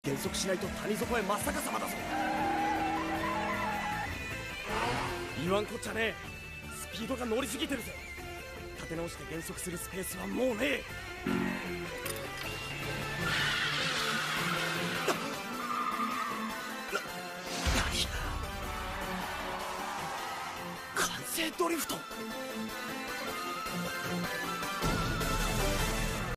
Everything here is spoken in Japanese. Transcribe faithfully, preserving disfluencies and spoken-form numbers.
減速しないと谷底へ真っ逆さまだぞ。言わんこっちゃねえ。スピードが乗りすぎてるぜ。立て直して減速するスペースはもうねえ。な、何？完成ドリフト。